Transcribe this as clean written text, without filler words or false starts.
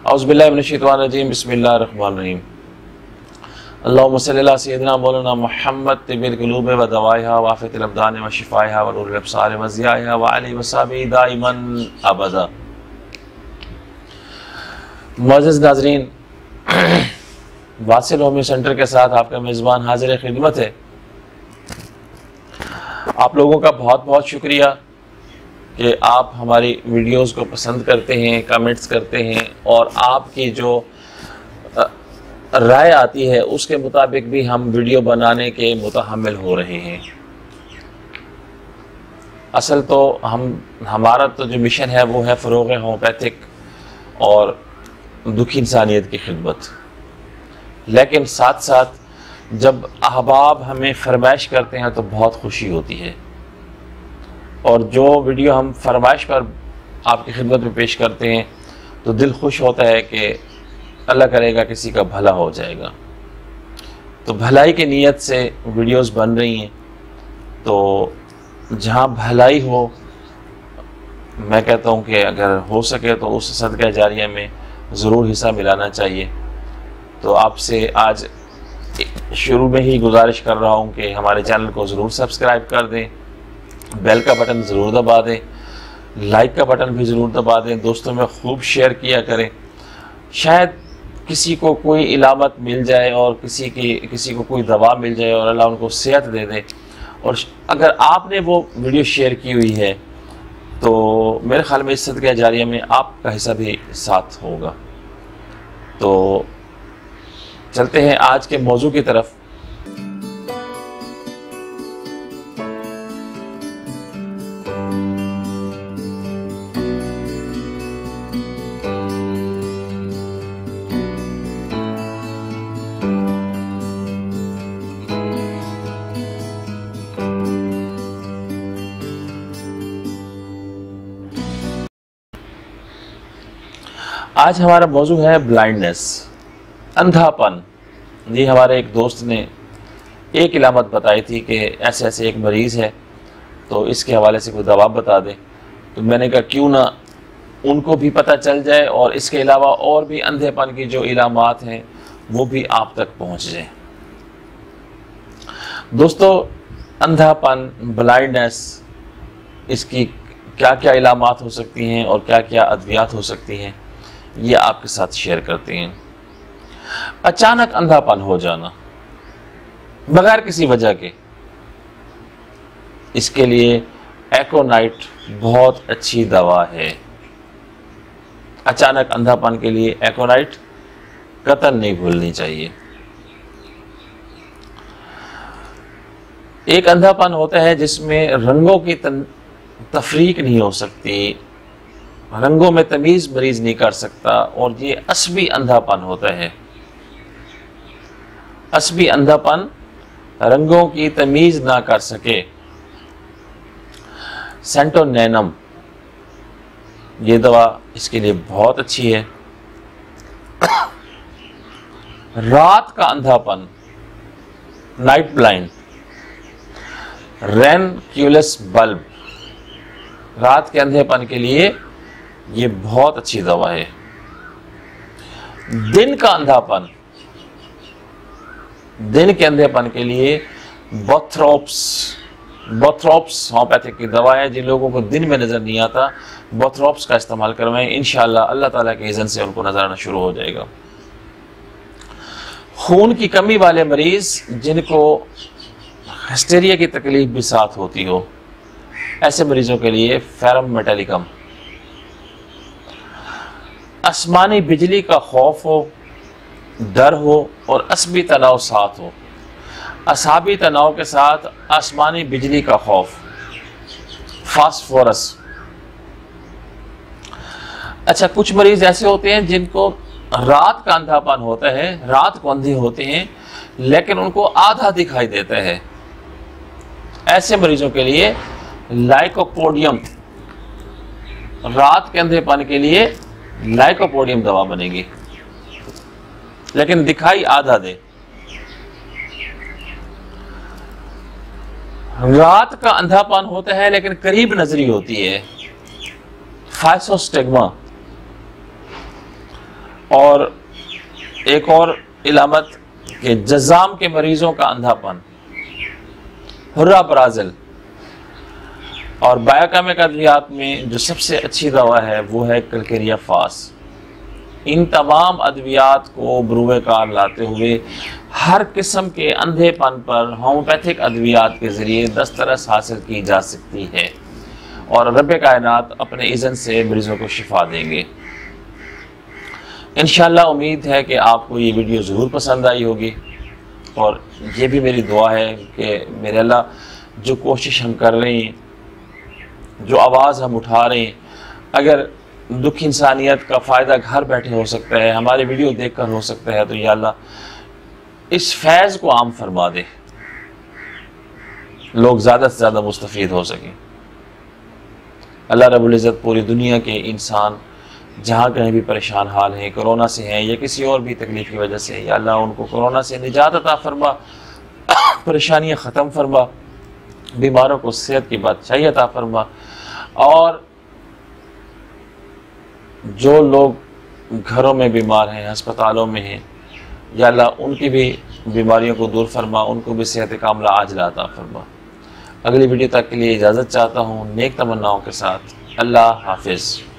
औज़ुबिल्लाहि मिनश्शैतानिर्रजीम बिस्मिल्लाहिर्रहमानिर्रहीम। अल्लाहुम्मा सल्लि अला सय्यिदिना मौलाना मुहम्मद तिब्बिल कुलूब व दवाइहा व आफ़ियतिल अबदान व शिफ़ाइहा व नूरिल अब्सार व ज़ियाइहा व आलिहि व सहबिही दाइमन अबदा। मुअज़्ज़िज़ नाज़रीन, वासिल होमी सेंटर के साथ आपका मेज़बान हाज़िर खिदमत है। आप लोगों का बहुत बहुत शुक्रिया कि आप हमारी वीडियोस को पसंद करते हैं, कमेंट्स करते हैं और आपकी जो राय आती है उसके मुताबिक भी हम वीडियो बनाने के मुतहम्मिल हो रहे हैं। असल तो हमारा तो जो मिशन है वो है फ़रोग़ होम्योपैथिक और दुखी इंसानियत की खिदमत। लेकिन साथ साथ जब अहबाब हमें फरमाइश करते हैं तो बहुत खुशी होती है, और जो वीडियो हम फरमाइश पर आपकी खिदमत में पेश करते हैं तो दिल खुश होता है कि अल्लाह करेगा किसी का भला हो जाएगा। तो भलाई की नीयत से वीडियोस बन रही हैं, तो जहाँ भलाई हो, मैं कहता हूँ कि अगर हो सके तो उस सदका जारिया में ज़रूर हिस्सा मिलाना चाहिए। तो आपसे आज शुरू में ही गुजारिश कर रहा हूँ कि हमारे चैनल को ज़रूर सब्सक्राइब कर दें, बेल का बटन ज़रूर दबा दें, लाइक का बटन भी ज़रूर दबा दें, दोस्तों में खूब शेयर किया करें। शायद किसी को कोई इलामत मिल जाए और किसी को कोई दवा मिल जाए और अल्लाह उनको सेहत दे दे। और अगर आपने वो वीडियो शेयर की हुई है तो मेरे ख्याल में इस सदका जारिया में आपका हिस्सा भी साथ होगा। तो चलते हैं आज के मौजू की तरफ। आज हमारा मौजू है ब्लाइंडनेस, अंधापन। ये हमारे एक दोस्त ने एक इलामत बताई थी कि ऐसे ऐसे एक मरीज़ है, तो इसके हवाले से कोई दवा बता दे। तो मैंने कहा क्यों ना उनको भी पता चल जाए और इसके अलावा और भी अंधेपन की जो इलामात हैं वो भी आप तक पहुंच जाए। दोस्तों, अंधापन, ब्लाइंडनेस, इसकी क्या क्या इलामात हो सकती हैं और क्या क्या अद्वियात हो सकती हैं, ये आपके साथ शेयर करते हैं। अचानक अंधापन हो जाना बगैर किसी वजह के, इसके लिए एकोनाइट बहुत अच्छी दवा है। अचानक अंधापन के लिए एकोनाइट कतई नहीं भूलनी चाहिए। एक अंधापन होता है जिसमें रंगों की तफरीक नहीं हो सकती, रंगों में तमीज़ मरीज नहीं कर सकता, और ये असबी अंधापन होता है। असबी अंधापन, रंगों की तमीज़ ना कर सके। सेंटोनैनम ये दवा इसके लिए बहुत अच्छी है। रात का अंधापन, नाइट ब्लाइंड, रेनक्यूलस बल्ब, रात के अंधेपन के लिए ये बहुत अच्छी दवा है। दिन का अंधापन, दिन के अंधेपन के लिए बोथ्रोप्स होम्योपैथिक की दवा है। जिन लोगों को दिन में नजर नहीं आता, बोथ्रोप्स का इस्तेमाल करवाएं, इंशाअल्लाह अल्लाह ताला के इज़्न से उनको नजर आना शुरू हो जाएगा। खून की कमी वाले मरीज जिनको हिस्टेरिया की तकलीफ भी साथ होती हो, ऐसे मरीजों के लिए फेरम मेटालिकम। आसमानी बिजली का खौफ हो, डर हो और असबी तनाव साथ हो, असाबी तनाव के साथ आसमानी बिजली का खौफ, फास्फोरस। अच्छा, कुछ मरीज ऐसे होते हैं जिनको रात का अंधापन होता है, रात को अंधे होते हैं लेकिन उनको आधा दिखाई देता है। ऐसे मरीजों के लिए लाइकोपोडियम, रात के अंधेपन के लिए लाइकोपोडियम दवा बनेगी, लेकिन दिखाई आधा दे। रात का अंधापन होता है लेकिन करीब नजरी होती है, फाइसोस्टिग्मा। और एक और इलामत के जज़ाम के मरीज़ों का अंधापन, हुर्रा बराज़िल और बायोकेमिक अद्वियात में जो सबसे अच्छी दवा है वो है कलकेरिया फास। इन तमाम अद्वियात को बरूए कार लाते हुए हर किस्म के अंधेपन पर होम्योपैथिक अद्वियात के ज़रिए दस्तरस हासिल की जा सकती है और रब कायनात अपने इज़्न से मरीज़ों को शिफा देंगे। इंशाअल्लाह उम्मीद है कि आपको ये वीडियो ज़रूर पसंद आई होगी और ये भी मेरी दुआ है कि मेरे अल्लाह जो कोशिश हम कर रहे हैं, जो आवाज़ हम उठा रहे हैं, अगर दुख इंसानियत का फ़ायदा घर बैठे हो सकता है, हमारे वीडियो देखकर हो सकता है, तो या अल्लाह इस फैज़ को आम फरमा दे, लोग ज़्यादा से ज़्यादा मुस्तफ़ीद हो सकें। अल्लाह रब्बुल इज़्ज़त पूरी दुनिया के इंसान जहाँ कहीं भी परेशान हाल हैं, कोरोना से हैं या किसी और भी तकलीफ़ की वजह से, या अल्लाह उनको कोरोना से निजात अता फरमा, परेशानियाँ ख़त्म फरमा, बीमारों को सेहत की बादशाही अता फरमा और जो लोग घरों में बीमार हैं, अस्पतालों में हैं, या अल्लाह उनकी भी बीमारियों को दूर फरमा, उनको भी सेहत कामला आजिला अता फरमा। अगली वीडियो तक के लिए इजाज़त चाहता हूँ नेक तमन्नाओं के साथ। अल्लाह हाफिज़।